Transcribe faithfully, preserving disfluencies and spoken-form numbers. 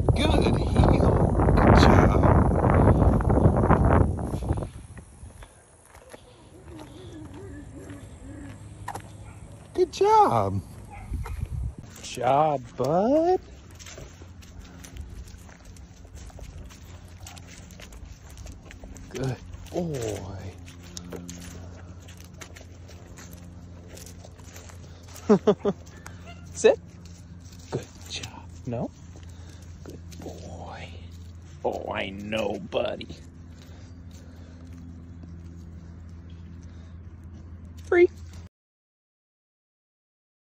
Good heel. Good job. Good job. Good job, bud. Good boy. Sit. Good job. No? Good boy. Oh, I know, buddy.